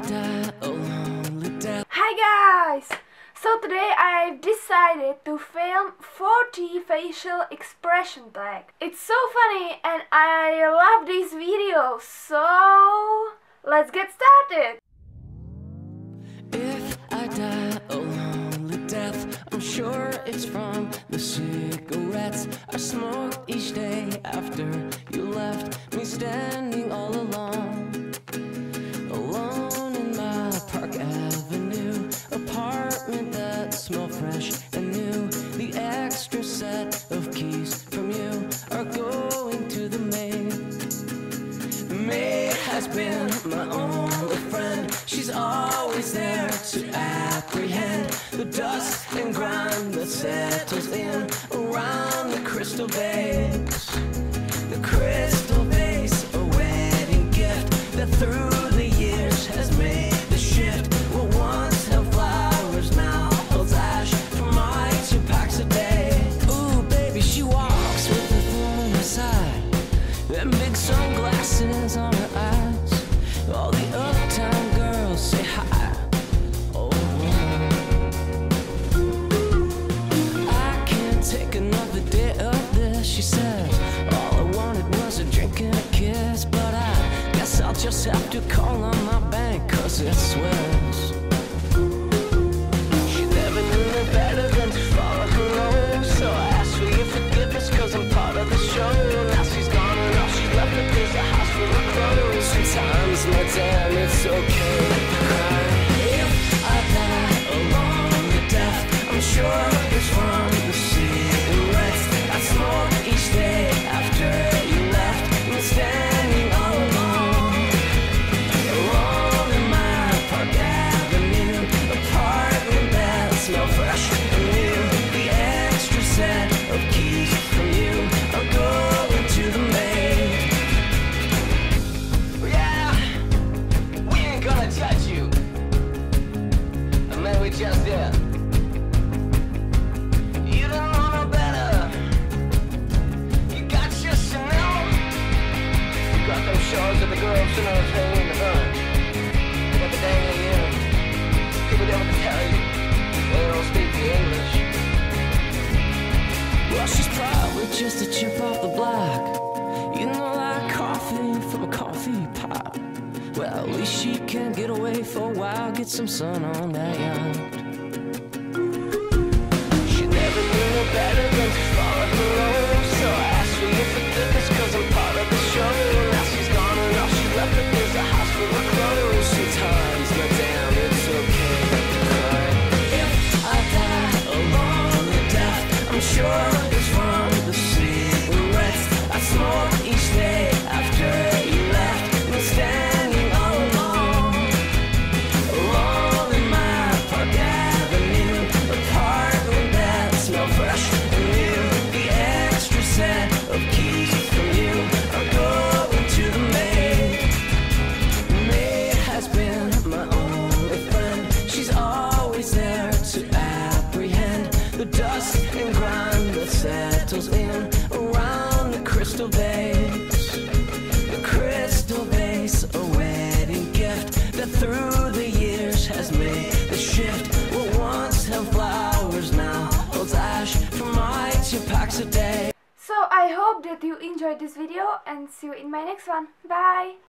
die a lonely death. Hi guys! So today I've decided to film 40 facial expression tags. It's so funny and I love these videos, so let's get started! If I die a lonely death, I'm sure it's from the cigarettes I smoked each day after you left me standing all alone in my Park Avenue apartment that smelled fresh and new. The extra set of keys from you are going to the maid. The maid has been my only friend. She's always there to apprehend the dust and grime that settles in around the crystal vase. The crystal vase, a wedding gift that through the years has made the shift. What once held flowers now holds ash for my 2 packs a day. Ooh, baby, she walks with a thorn in her side and big sunglasses on her eyes. All the uptown girls say hi. Oh, I can't take another day of this, she says. All I wanted was a drink and a kiss, but I guess I'll just have to call on my bank, 'cause it swears. She never knew me better than to follow her nose, so I asked for your forgiveness 'cause I'm part of the show. Now she's gone and all she left me is a house full of clothes. Sometimes, my damn, it's okay to cry. If I die a lonely death, I'm sure it's from the cigarettes I smoked each day after you left me standing all alone in my Park Avenue apartment that smelled fresh and new. The extra set of keys from you are going to the maid. Yeah, we ain't gonna touch you. I mean, we just did. You don't know no better. You got your Chanel. You got them shows at the girls who know hanging in the front. You got the dang AM. People never can tell you they don't speak the English. Well, she's probably just a chip off the block. You know, like coffee from a coffee pot. Well, at least she can get away for a while, get some sun on that yacht. She never knew no better than to follow her own, so I asked for your forgiveness 'cause I'm part of the show. Now she's gone and all she left me is a house full of clothes. Sometimes, my damn, it's okay to cry. If I die a lonely death, I'm sure it's from the cigarettes I smoked each day after you left me standing all alone in my Park Avenue apartment that smelled fresh and new. The extra set of keys from you are going to the maid. The maid has been my only friend. She's always there to apprehend the dust and grime that settles in around the crystal vase. The crystal vase, a wedding gift that through the years has made the shift. What once held flowers now holds ash for my 2 packs a day. So I hope that you enjoyed this video and see you in my next one. Bye!